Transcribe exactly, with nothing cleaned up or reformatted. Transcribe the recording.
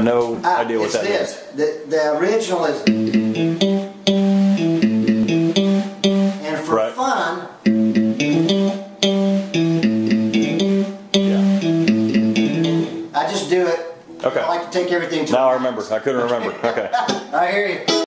no Ah, idea what it's that this. is. The, the original is, and for Right. fun, Yeah. I just do it. Okay. I like to take everything to Now I the max. remember. I couldn't remember. Okay. I hear you.